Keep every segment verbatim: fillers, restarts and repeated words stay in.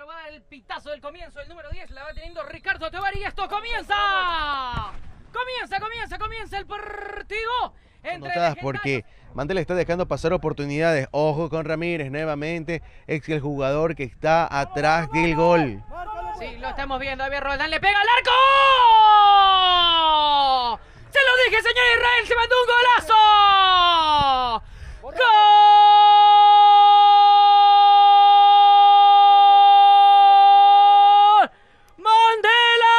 árbitro va a dar el pitazo del comienzo, el número diez la va teniendo Ricardo Tovar y esto comienza. Comienza, comienza, comienza el partido. Notadas porque Mandela está dejando pasar oportunidades. Ojo con Ramírez nuevamente, ex el jugador que está atrás del gol. Sí, lo estamos viendo. Javier Roldán le pega al arco. Se lo dije, señor Israel, se mandó un golazo. ¡Gol! ¡Mandela!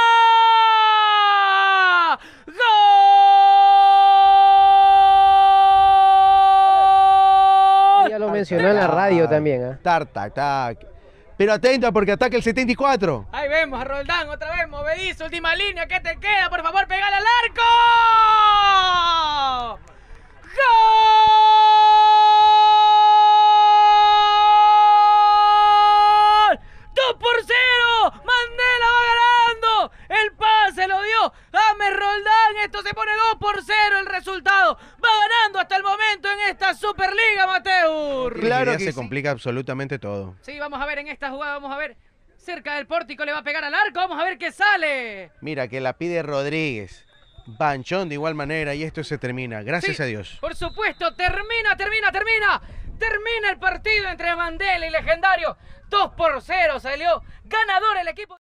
¡Gol! Ya lo mencionó en la radio también, ¿eh? Tac, tac, tac. Pero atenta porque ataca el setenta y cuatro. Ahí vemos a Roldán otra vez, movedizo, última línea, ¿qué te queda? Por favor, pegale al arco. ¡Gol! ¡dos por cero! ¡Mandela va ganando! El pase lo dio James Roldán. Esto se pone dos por cero el resultado. Va ganando hasta el momento en esta Superliga, Mateur. Claro que se sí. complica absolutamente todo. Sí, vamos a ver en esta jugada, vamos a ver. Cerca del pórtico le va a pegar al arco, vamos a ver qué sale. Mira, que la pide Rodríguez. Banchón de igual manera y esto se termina. Gracias Sí, a Dios. Por supuesto, termina, termina, termina. Termina el partido entre Mandela y Legendario. dos por cero salió ganador el equipo.